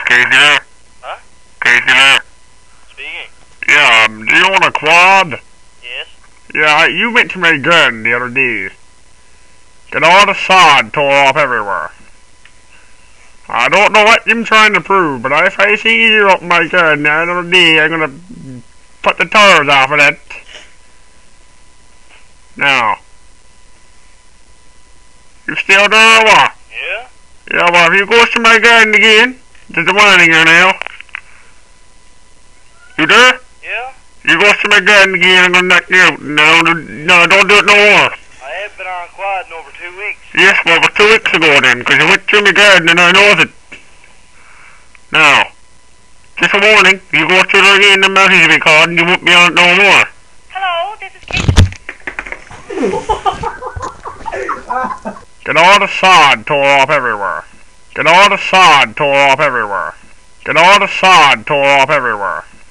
Casey there? Huh? Casey there? Speaking. Yeah, do you want a quad? Yes. Yeah, you mentioned my gun the other day. Got all the sod tore off everywhere. I don't know what you're trying to prove, but if I see you up my gun the other day, I'm gonna put the tires off of it. Now. You still there or what? Yeah? Yeah, well, if you go to my gun again, there's a warning here now. You there? Yeah? You go to my gun again, I'm gonna knock you out. No, don't do it no more. I have been on quad in over 2 weeks. Yes, well, it was 2 weeks ago then, because you went to my garden and I know it. Now, just a warning, you go through there again, the message will be called and you won't be on it no more. Hello, this is Kate. Get all the sod tore off everywhere. Get all the sod tore off everywhere. Get all the sod tore off everywhere.